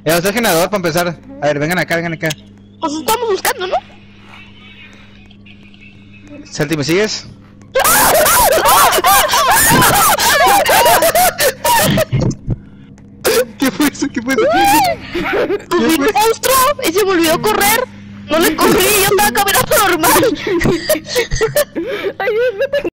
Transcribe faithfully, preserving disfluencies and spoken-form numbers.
Ya está el generador para empezar. A ver, vengan acá, vengan acá. Pues estamos buscando, ¿no? Santi, ¿me sigues? ¿Qué fue eso? ¿Qué fue eso? ¡Vi un monstruo! Y se me olvidó correr. No le corrí, yo estaba caminando normal.